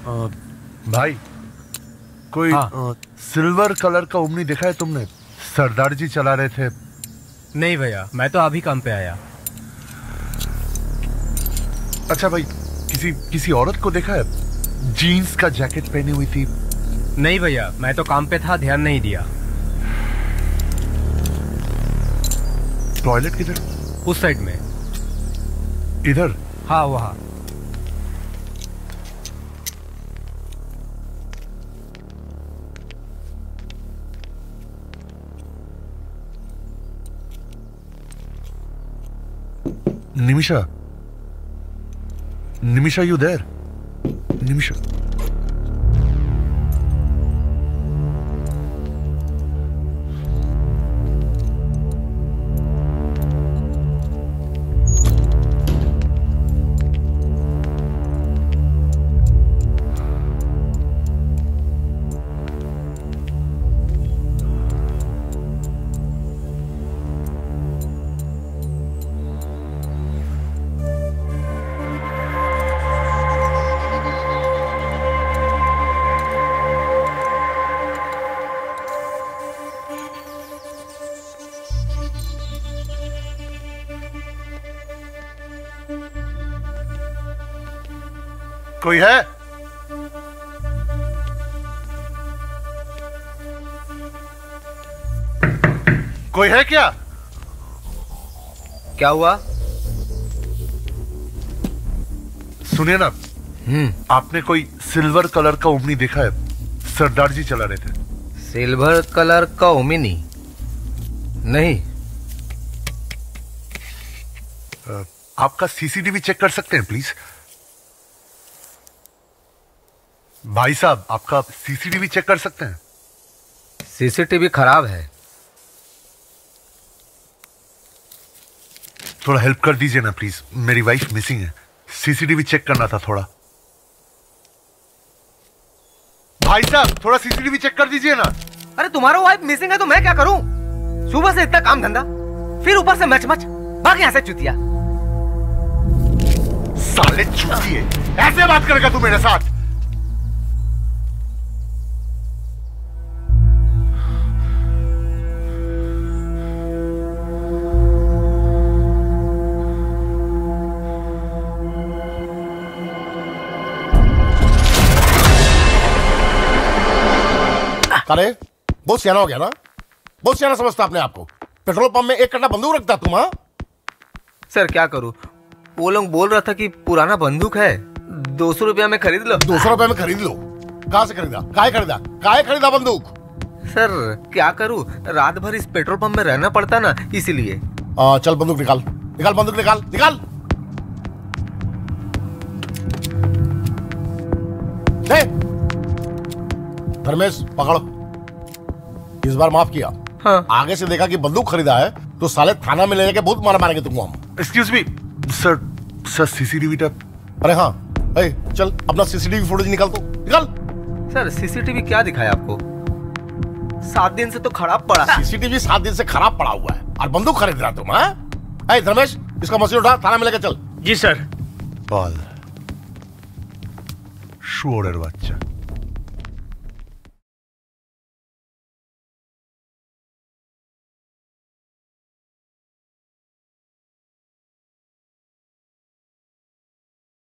भाई कोई silver colour का ओमनी देखा है तुमने? सरदार जी चला रहे थे। नहीं भैया, मैं तो अभी काम पे आया। अच्छा भाई, किसी औरत को देखा है? जीन्स का जैकेट पहनी हुई थी। नहीं भैया, मैं तो काम पे था, ध्यान नहीं दिया। टॉयलेट किधर? उस साइड में। इधर? हाँ वहाँ। Nimisha? Nimisha, you there? Nimisha. कोई है? कोई है क्या? क्या हुआ? सुनिए ना, आपने कोई सिल्वर कलर का ओमनी देखा है? सरदार जी चला रहे थे। सिल्वर कलर का ओमनी? नहीं। आपका सीसीटीवी चेक कर सकते हैं प्लीज? भाई साहब, आपका सीसीटीवी चेक कर सकते हैं? सीसीटीवी खराब है। थोड़ा हेल्प कर दीजिए ना प्लीज, मेरी वाइफ मिसिंग है। सीसीटीवी चेक करना था थोड़ा। भाई साहब, थोड़ा सीसीटीवी चेक कर दीजिए ना। अरे तुम्हारा वाइफ मिसिंग है तो मैं क्या करूं? सुबह से इतना काम धंधा, फिर ऊपर से मच मच। भाग यहां से चुतिया। साले चूतिए, ऐसे बात करेगा तू मेरे साथ? अरे बहुत सियाना हो गया ना, बहुत सियाना समझता अपने आपको। पेट्रोल पंप में एक कट्टा बंदूक रखता तुम? हाँ सर क्या करूं, वो लोग बोल रहा था कि पुराना बंदूक है, 200 रुपया में खरीद लो। 200 रुपया में खरीद लो? कहाँ से खरीदा? काहे खरीदा बंदूक? सर क्या करूं, रात भर इस पेट्रोल पंप में रहना पड़ता ना, इसीलिए। चल बंदूक निकाल, बंदूक निकाल। धर्मेश पकड़ो, इस बार माफ किया। हाँ। आगे से देखा कि बंदूक खरीदा है तो साले थाना में ले जाके बहुत मारा मारेंगे तुमको हम। Excuse me sir, CCTV tape. अरे हाँ, चल अपना सीसीटीवी फुटेज निकाल तो निकाल। सर सीसीटीवी क्या दिखाया आपको? 7 दिन से तो खराब पड़ा। सीसीटीवी 7 दिन से खराब पड़ा हुआ है और बंदूक खरीद रहा तुम? हाँ धर्मेश, इसका मसीह उठा, थाना में लेकर चल। जी सर। शुअर बच्चा।